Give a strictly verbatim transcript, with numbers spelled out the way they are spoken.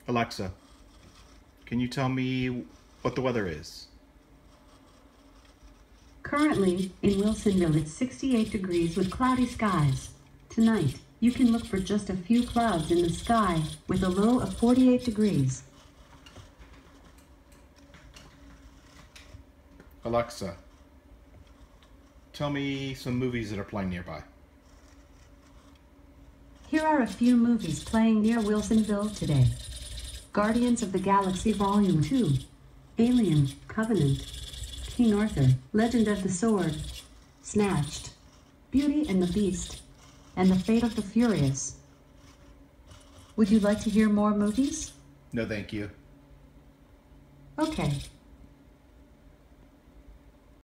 Alexa, can you tell me what the weather is? Currently, in Wilsonville, it's sixty-eight degrees with cloudy skies. Tonight, you can look for just a few clouds in the sky with a low of forty-eight degrees. Alexa, tell me some movies that are playing nearby. Here are a few movies playing near Wilsonville today. Guardians of the Galaxy Volume two, Alien, Covenant, King Arthur, Legend of the Sword, Snatched, Beauty and the Beast, and The Fate of the Furious. Would you like to hear more movies? No, thank you. Okay.